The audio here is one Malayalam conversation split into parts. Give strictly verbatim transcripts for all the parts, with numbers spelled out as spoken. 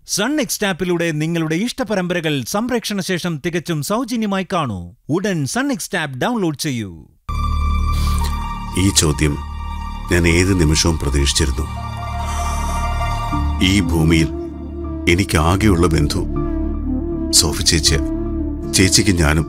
സൺ നെക്സ്റ്റ് ആപ്പിലൂടെ നിങ്ങളുടെ ഇഷ്ടപരമ്പരകൾ സംപ്രേക്ഷണ ശേഷം തികച്ചും സൗജന്യമായി കാണൂ. ഉടൻ സൺ നെക്സ്റ്റ് ആപ്പ് ഡൗൺലോഡ് ചെയ്യൂ. ഈ ചോദ്യം ഞാൻ ഏത് നിമിഷവും പ്രതീക്ഷിച്ചിരുന്നു. ഈ ഭൂമിയിൽ എനിക്ക് ആകെയുള്ള ബന്ധു സോഫി ചേച്ചി. ചേച്ചിക്ക് ഞാനും.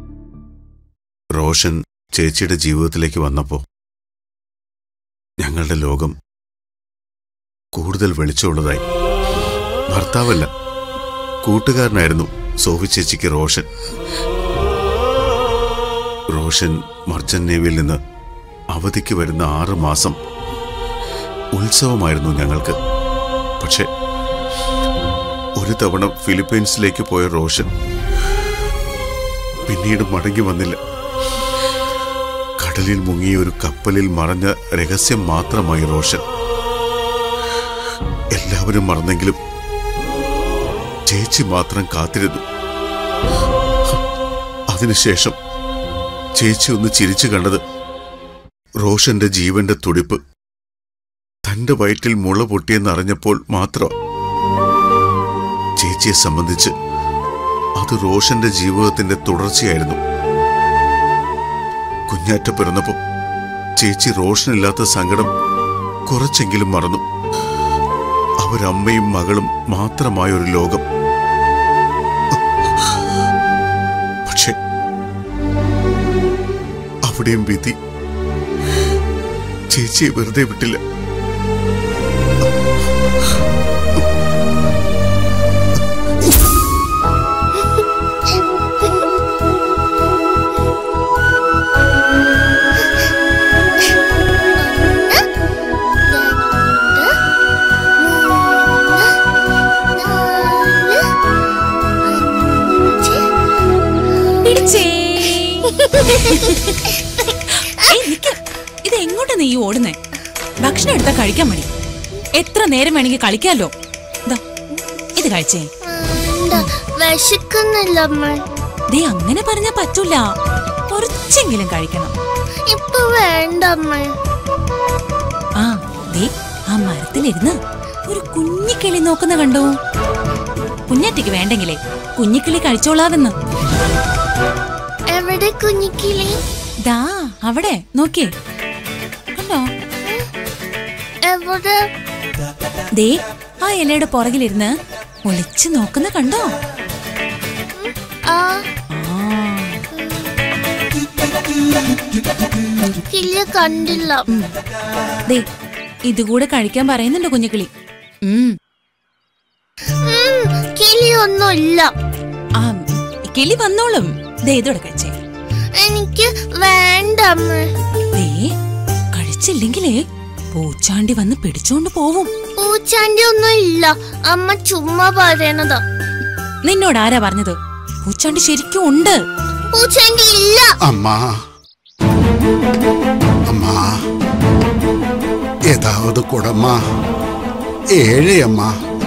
റോഷൻ ചേച്ചിയുടെ ജീവിതത്തിലേക്ക് വന്നപ്പോൾ ഞങ്ങളുടെ ലോകം കൂടുതൽ വെളിച്ചമുള്ളതായി. ഭർത്താവല്ല, കൂട്ടുകാരനായിരുന്നു സോഫി ചേച്ചിക്ക് റോഷൻ. റോഷൻ മർച്ചന്റ് നേവിയിൽ നിന്ന് അവധിക്ക് വരുന്ന ആറ് മാസം ഉത്സവമായിരുന്നു ഞങ്ങൾക്ക്. പക്ഷെ ഒരു തവണ ഫിലിപ്പീൻസിലേക്ക് പോയ റോഷൻ പിന്നീട് മടങ്ങി വന്നില്ല. കടലിൽ മുങ്ങിയ ഒരു കപ്പലിൽ മറഞ്ഞ രഹസ്യം മാത്രമായി റോഷൻ. എല്ലാവരും മറന്നെങ്കിലും ചേച്ചി മാത്രം കാത്തിരുന്നു. അതിനുശേഷം ചേച്ചി ഒന്ന് ചിരിച്ചു കണ്ടത് റോഷന്റെ ജീവന്റെ തുടിപ്പ് തന്റെ വയറ്റിൽ മുള പൊട്ടിയെന്നറിഞ്ഞപ്പോൾ മാത്രം. ചേച്ചിയെ സംബന്ധിച്ച് അത് റോഷന്റെ ജീവിതത്തിന്റെ തുടർച്ചയായിരുന്നു. കുഞ്ഞാറ്റ പിറന്നപ്പോ ചേച്ചി റോഷനില്ലാത്ത സങ്കടം കുറച്ചെങ്കിലും മറന്നു. അവരമ്മയും മകളും മാത്രമായ ഒരു ലോകം. പക്ഷെ അവിടെയും വിധി ചേച്ചിയെ വെറുതെ വിട്ടില്ല. ഇത് എങ്ങോട്ടാ നീ ഓടുന്നേ? ഭക്ഷണം എടുത്താ കഴിക്കാൻ മതി. എത്ര നേരം വേണമെങ്കിൽ കളിക്കാലോ. ഇത് കഴിച്ചേ. ദേ അങ്ങനെ പറഞ്ഞാ പറ്റൂല. കുറച്ചെങ്കിലും കഴിക്കണം. ഇപ്പൊ വേണ്ട. ആ ദേ ആ മരത്തിലിരുന്ന് ഒരു കുഞ്ഞിക്കിളി നോക്കുന്ന കണ്ടോ? കുഞ്ഞാറ്റയ്ക്ക് വേണ്ടെങ്കിലേ കുഞ്ഞിക്കിളി കഴിച്ചോളാവെന്ന്. എവിടെ കുഞ്ഞിക്കിളി? ദാ അവിടെ നോക്കിയേ, കണ്ടോ? എവിടെ? ദേ ആ ഇലയുടെ പുറകിലിരുന്ന് ഒളിച്ചു നോക്കുന്ന കണ്ടോ? കിളിയെ കണ്ടില്ല. ദേ ഇതുകൂടെ കഴിക്കാൻ പറയുന്നുണ്ടോ കുഞ്ഞിക്കിളി? കിളിയൊന്നുമില്ല. ആ കിളി വന്നോളും. ദേ ഇതോടെ കഴിച്ചേ. എനിക്ക് വേണ്ട. ദേ കഴിച്ചില്ലെങ്കിലേ പൂച്ചാണ്ടി വന്ന് പിടിച്ചോണ്ട് പോവും. പൂച്ചാണ്ടി ഒന്നും ഇല്ല. അമ്മ ചുമ്മാ പറയണതാ. നിന്നോട് ആരാ പറഞ്ഞത്? പൂച്ചാണ്ടി ശരിക്കും ഉണ്ട്. പൂച്ചാണ്ടി ഇല്ല. അമ്മ അമ്മ ഏതാവത് കൂടമ്മ ഏഴയമ്മ.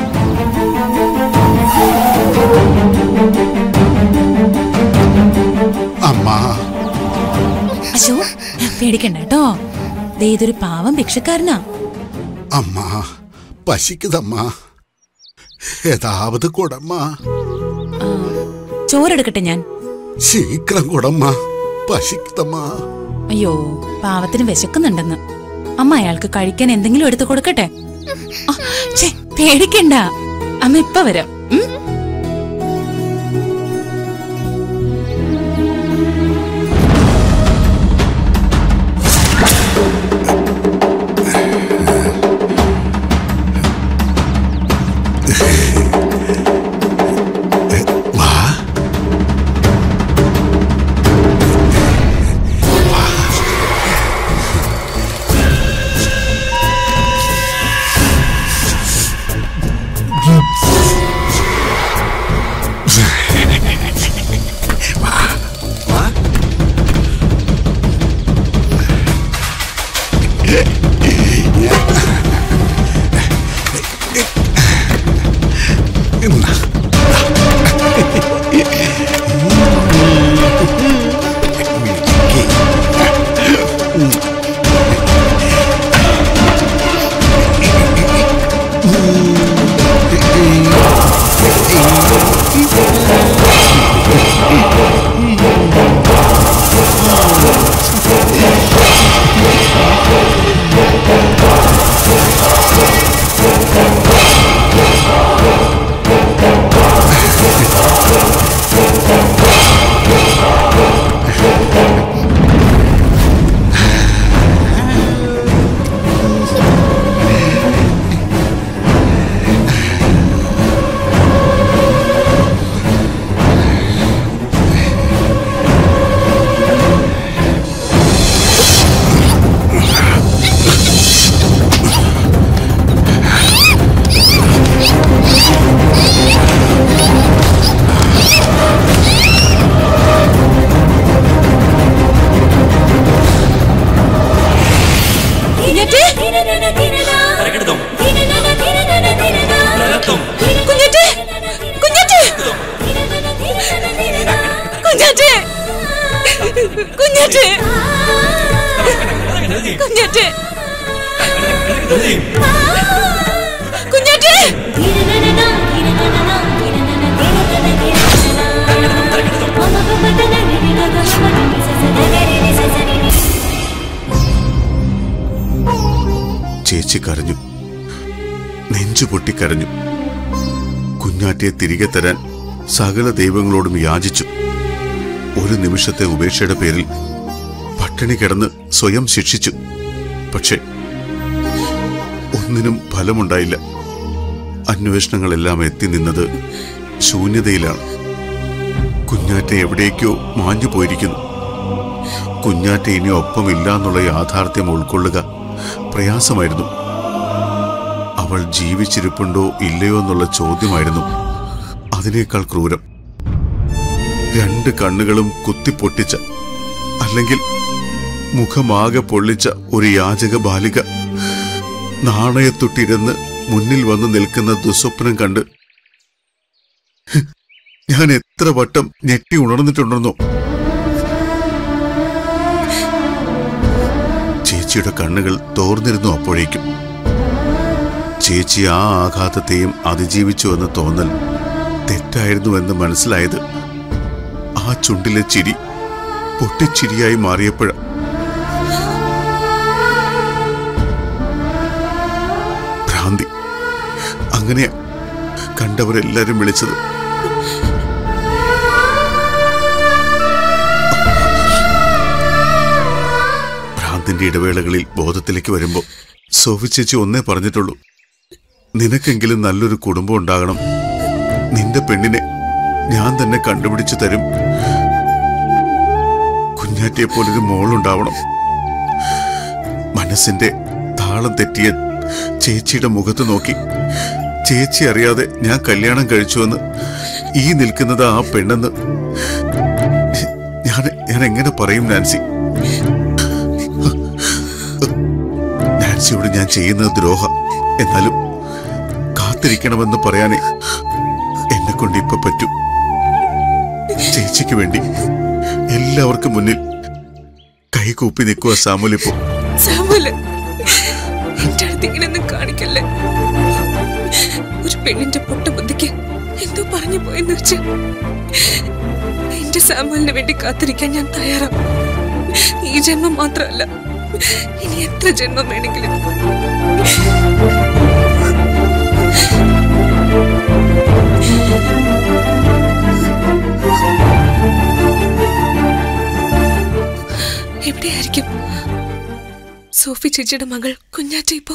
അമ്മ അശോ പേടിക്കണ്ട കേട്ടോ. ദേ ഇതൊരു പാവം ഭിക്ഷക്കാരനാ. അമ്മ പശിക്കുതമ്മ ഏതാവത് കൂടമ്മ. ചോറെടുക്കട്ടെ ഞാൻ? ശീഘ്രം കൂടമ്മ പശിക്കുതമ്മ. അയ്യോ പാവത്തിന് വിശക്കുന്നുണ്ടെന്ന്. അമ്മ അയാൾക്ക് കഴിക്കാൻ എന്തെങ്കിലും എടുത്തു കൊടുക്കട്ടെ? പേടിക്കണ്ട, അമ്മ ഇപ്പൊ വരാം. ചേച്ചി കരഞ്ഞു, നെഞ്ചു പൊട്ടിക്കരഞ്ഞു. കുഞ്ഞാറ്റയെ തിരികെ തരാൻ സകല ദൈവങ്ങളോടും യാചിച്ചു. ഒരു നിമിഷത്തെ ഉപേക്ഷയുടെ പേരിൽ പട്ടിണി കിടന്ന് സ്വയം ശിക്ഷിച്ചു. പക്ഷെ ഒന്നിനും ഫലമുണ്ടായില്ല. അന്വേഷണങ്ങളെല്ലാം എത്തി നിന്നത് ശൂന്യതയിലാണ്. കുഞ്ഞാറ്റ എവിടേക്കോ മാഞ്ഞു പോയിരിക്കുന്നു. കുഞ്ഞാറ്റ ഇനി ഒപ്പമില്ല എന്നുള്ള യാഥാർത്ഥ്യം ഉൾക്കൊള്ളുക പ്രയാസമായിരുന്നു. അവൾ ജീവിച്ചിരിപ്പുണ്ടോ ഇല്ലയോ എന്നുള്ള ചോദ്യമായിരുന്നു അതിനേക്കാൾ ക്രൂരം. രണ്ട് കണ്ണുകളും കുത്തിപ്പൊട്ടിച്ച, അല്ലെങ്കിൽ മുഖമാകെ പൊള്ളിച്ച ഒരു യാചക ബാലിക നാണയത്തൊട്ടിരുന്ന് മുന്നിൽ വന്ന് നിൽക്കുന്ന ദുസ്വപ്നം കണ്ട് ഞാൻ എത്ര വട്ടം ഞെട്ടി ഉണർന്നിട്ടുണ്ടെന്നോ. ചേച്ചിയുടെ കണ്ണുകൾ തോർന്നിരുന്നു. അപ്പോഴേക്കും ചേച്ചി ആ ആഘാതത്തെയും അതിജീവിച്ചുവെന്ന് തോന്നൽ തെറ്റായിരുന്നുവെന്ന് മനസ്സിലായത് ആ ചുണ്ടിലെ ചിരി പൊട്ടിച്ചിരിയായി മാറിയപ്പോഴ. ഭ്രാന്തി, അങ്ങനെയാ കണ്ടവരെല്ലാരും വിളിച്ചത്. ഭ്രാന്തിന്റെ ഇടവേളകളിൽ ബോധത്തിലേക്ക് വരുമ്പോ സോഫി ചേച്ചി ഒന്നേ പറഞ്ഞിട്ടുള്ളൂ, നിനക്കെങ്കിലും നല്ലൊരു കുടുംബം ഉണ്ടാകണം. നിന്റെ പെണ്ണിനെ ഞാൻ തന്നെ കണ്ടുപിടിച്ചു തരും. കുഞ്ഞാറ്റയെ പോലൊരു മോളുണ്ടാവണം. മനസ്സിന്റെ താളം തെറ്റിയ ചേച്ചിയുടെ മുഖത്ത് നോക്കി ചേച്ചി അറിയാതെ ഞാൻ കല്യാണം കഴിച്ചുവെന്ന് ഈ നിൽക്കുന്നത് ആ പെണ്ണെന്ന് ഞാൻ ഞാൻ എങ്ങനെ പറയും നാൻസി? നാൻസിയോട് ഞാൻ ചെയ്യുന്നത് ദ്രോഹം. എന്നാലും കാത്തിരിക്കണമെന്ന് പറയാനേ എന്നെ കൊണ്ട് ഇപ്പൊ പറ്റൂ. ചേച്ചിക്ക് വേണ്ടി എല്ലാവർക്കും മുന്നിൽ കൈകൂപ്പി നിൽക്കുക സാമുലിപ്പോ. സാമുല്, എന്റെ അടുത്ത് ഇങ്ങനെയൊന്നും കാണിക്കല്ലേ. ഒരു പെണ്ണിന്റെ പൊട്ട ബുദ്ധിക്ക് എന്തോ പറഞ്ഞു പോയെന്ന് വെച്ച് എന്റെ സാമുലിന് വേണ്ടി കാത്തിരിക്കാൻ ഞാൻ തയ്യാറാണ്. ഈ ജന്മം മാത്രമല്ല, ഇനി എത്ര ജന്മം വേണമെങ്കിലും. എവിടെയായിരിക്കും സോഫി ചേച്ചിയുടെ മകൾ കുഞ്ഞാറ്റ ഇപ്പോ?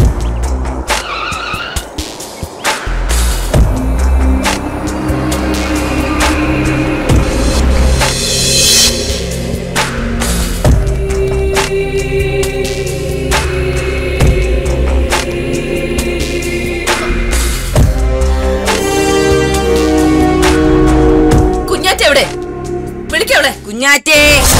കുഞ്ഞാറ്റ എവിടെ? വിളിക്കവിടെ കുഞ്ഞാറ്റേ.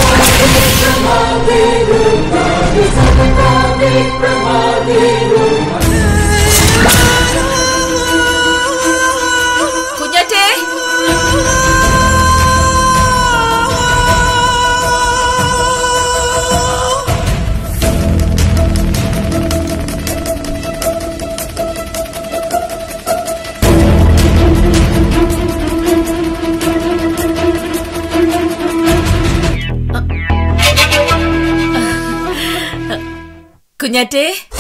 കുഞ്ഞാറ്റേ, കുഞ്ഞാറ്റേ.